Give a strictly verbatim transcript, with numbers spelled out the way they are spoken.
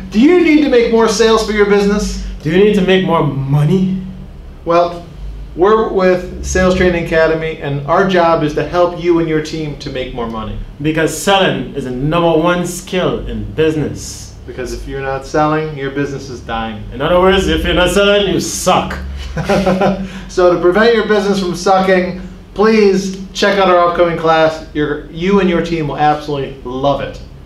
Do you need to make more sales for your business? Do you need to make more money? Well, we're with Sales Training Academy, and our job is to help you and your team to make more money. Because selling is the number one skill in business. Because if you're not selling, your business is dying. In other words, if you're not selling, you suck. So to prevent your business from sucking, please check out our upcoming class. Your, you and your team will absolutely love it.